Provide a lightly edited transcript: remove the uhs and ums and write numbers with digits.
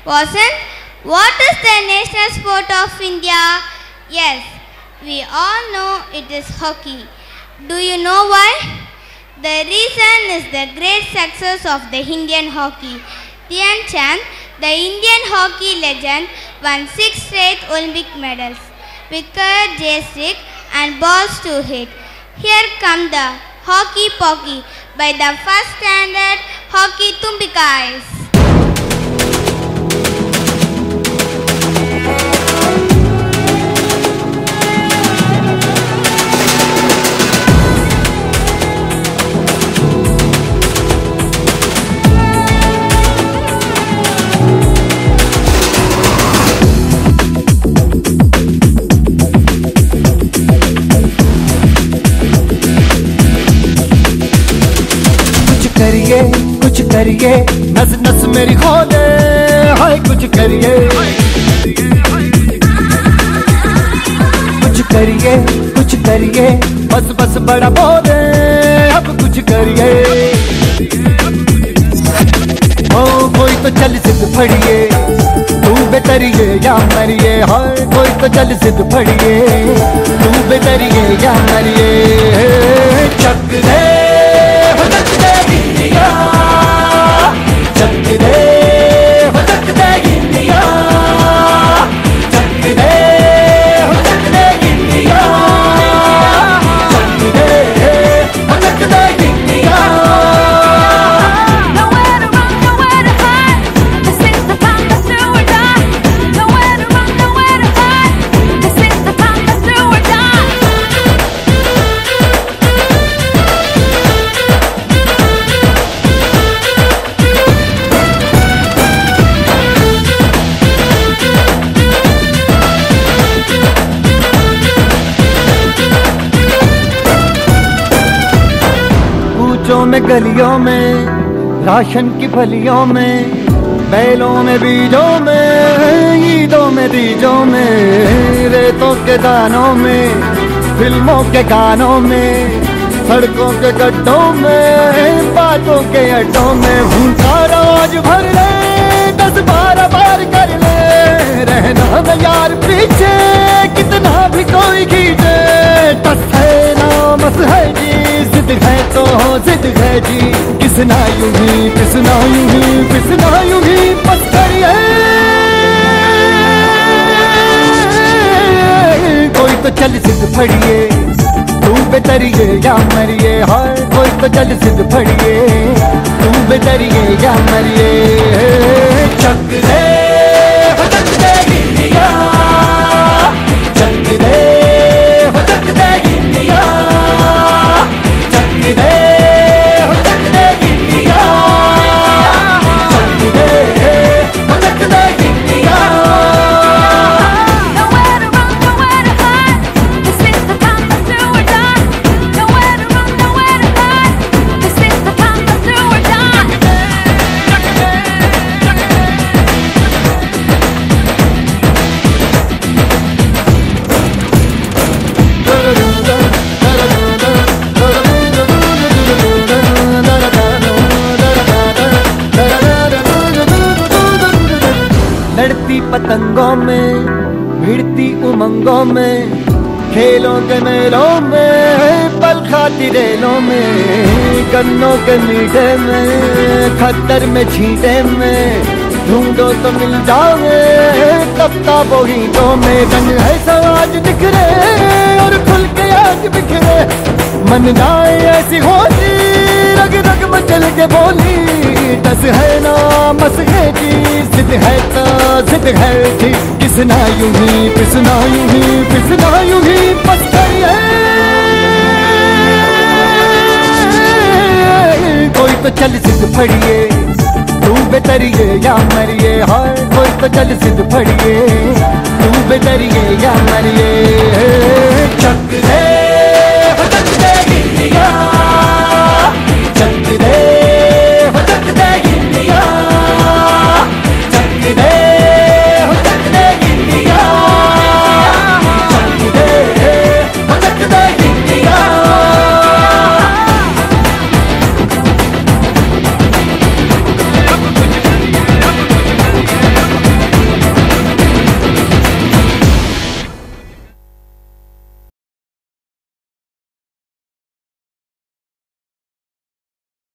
Wasn't? What is the national sport of India? Yes, we all know it is hockey. Do you know why? The reason is the great success of the Indian hockey. Dhyan Chand, the Indian hockey legend, won 6 straight Olympic medals with colored joystick and balls to hit. Here come the Hokey Pokey by the first standard hockey Tumbikkais. कुछ करिए नस नस मेरी खोले हाय कुछ करिए बस बस बड़ा बोले अब कुछ करिए ओ कोई तो चल सिद्ध फड़िए तू बेतरिए या मरिए हाय कोई तो चल सिद्ध फड़िए तू बेतरिए या मरिए चक दे में गलियों में राशन की फलियों में बैलों में बीजों में ईदों में तीजों में रेतों के दानों में फिल्मों के गानों में सड़कों के गड्ढों में बातों के अड्डों में भूखा रोज भर ले 10-12 बार कर ले रहना न यार पीछे कितना भी कोई खींचे टस है ना मस है जी जिद है तो जिद है जी किसना यूं ही पिसना यूं ही पिसना यूं ही बस करिए कोई तो चल सिद्ध फड़िए तू बेतरिए या मरिए हाय कोई तो चल सिद्ध फड़िए तू बेतरिए या मरिए चक दे चक दे गिलिया चक दे चक दे गिलिया चक दे चक दे गिलिया चक दे चक दे गिलिया लड़ती पतंगों में भिड़ती उमंगों में खेलों के मेलों में पल खाती रेलों में गन्नों के मीठे में खद्दर में छींटे में ढूंढो तो मिल जाओगे किताबों हीटों में रंग है समाज दिखरे और खुल के आज बिखरे मन जाए ऐसी होली रग रग मचल के बोली दस है ना मस है जी जिद है तो जिद है जी किसना यूं ही पिसना यूं ही पिसना यूं ही बस करिए कोई तो चल सिद्ध फड़िए तू बेतरिए या मरिए हाय कोई तो चल सिद्ध फड़िए तू बेतरिए या मरिए चक